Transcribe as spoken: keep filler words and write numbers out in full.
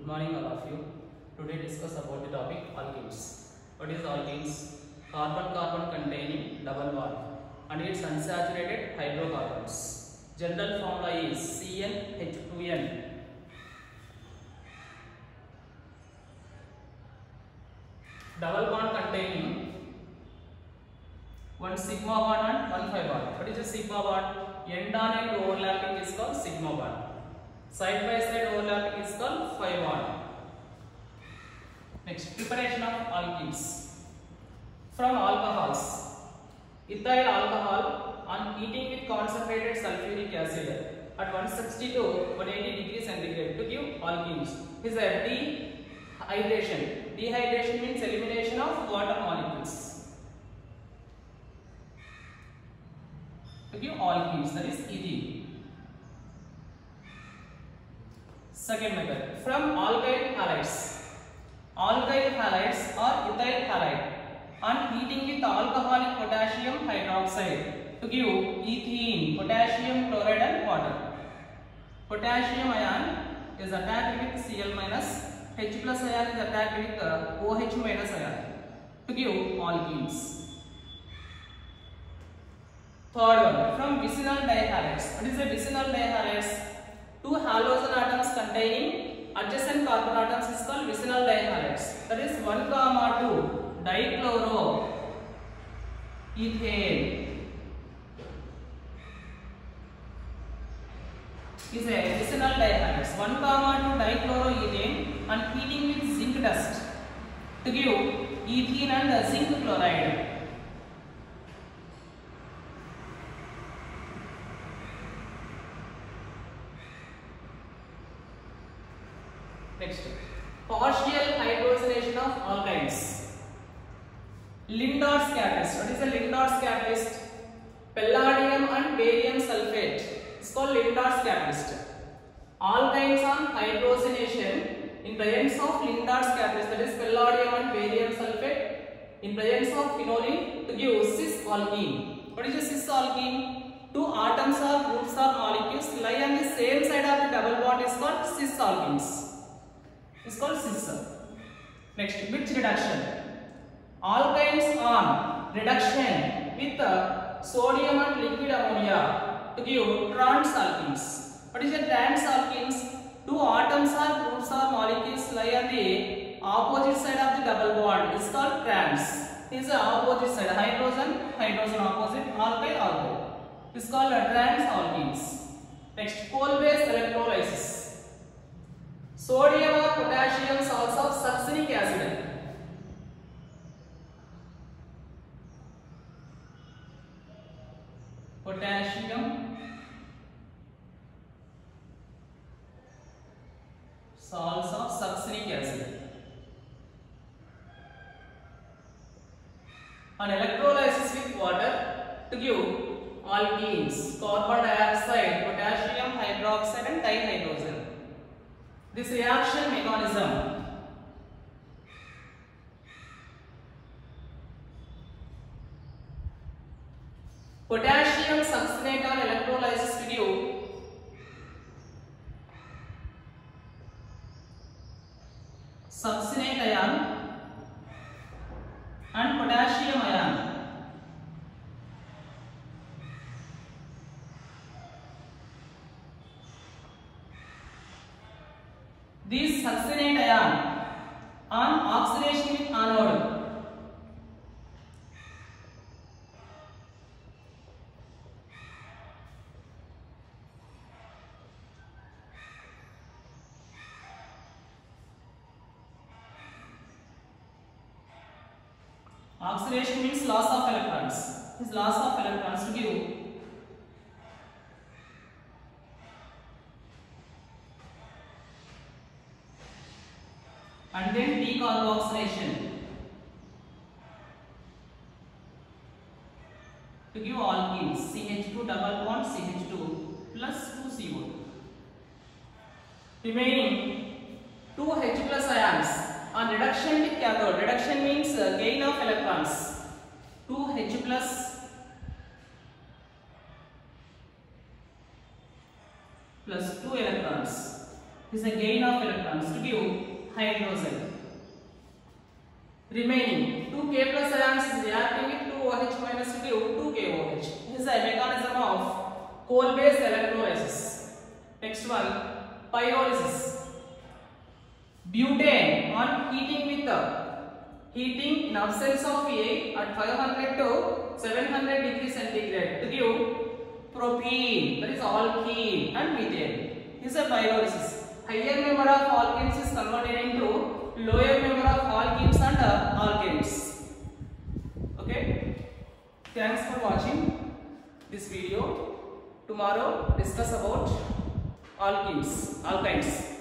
Good morning all of you. Today discuss about the topic alkenes. What is alkenes? Carbon-carbon containing double bond and its unsaturated hydrocarbons. General formula is C N H two N. Double bond containing one sigma bond and one pi bond. What is a sigma bond? End-on-end overlapping is called sigma bond. Side by side overlapping is called pi bond. Next, preparation of alkenes from alcohols. Ethyl alcohol on heating with concentrated sulfuric acid at one sixty to one eighty degrees centigrade to give alkenes. This is a dehydration. Dehydration means elimination of water molecules. To give alkenes, that is ethene. Second method, from alkyl halides. Alkyl halides or ethyl halide on heating with alcoholic potassium hydroxide to give ethene, potassium chloride and water. Potassium ion is attacked with Cl minus, H plus ion is attacked with uh, OH minus ion to give alkenes. Third one, from vicinal dihalides. What is a vicinal dihalides? Two halogen atoms containing adjacent carbon atoms is called vicinal dihalides. That is one comma two dichloro ethane is a vicinal dihalides. one comma two dichloroethane and heating with zinc dust to give ethene and zinc chloride. Next, partial hydrogenation of alkynes. Lindor's catalyst. What is a Lindor's catalyst? Palladium and barium sulfate. It's called Lindor's catalyst. Alkynes on hydrogenation in presence of Lindor's catalyst, that is palladium and barium sulfate, in presence of phenolene to give cis alkene. What is a cis alkene? Two atoms or groups or molecules lie on the same side of the double bond is called cis alkenes. Is called cis. Next, which reduction? Alkynes on reduction with uh, sodium and liquid ammonia to give trans alkenes. What is a trans alkenes? Two atoms or groups or molecules lie on the opposite side of the double bond is called trans. Is the opposite side, hydrogen, hydrogen opposite, alkyl, alkyl. Is called a trans alkenes. Next, coal based electrolysis. Sodium or potassium salts of succinic acid. Potassium salts of succinic acid. On electrolysis with water to give alkenes, carbon dioxide, potassium hydroxide and dihydrogen. This reaction mechanism potassium succinate on electrolysis to give succinate ion and potassium ion. This succinate ion on oxidation with anode oxidation means loss of electrons. This loss of electrons to give and then decarboxylation to give alkenes C H two double bond C H two plus two C O two. Remaining two H plus ions on reduction with cathode. Reduction means uh, gain of electrons. two H plus plus two electrons is a gain of electrons to give hydrogen. Remaining two K plus ions is reacting with two OH minus to give two K O H. This is a mechanism of coal-based electrolysis. Next one, pyrolysis. Butane on heating with the heating in absence of P A at five hundred to seven hundred degrees centigrade to give propene, that is alkene, and methane. This is a pyrolysis. Higher number of alkenes is converted into lower number of alkenes and uh, alkanes. Okay. Thanks for watching this video. Tomorrow discuss about alkenes, alkynes.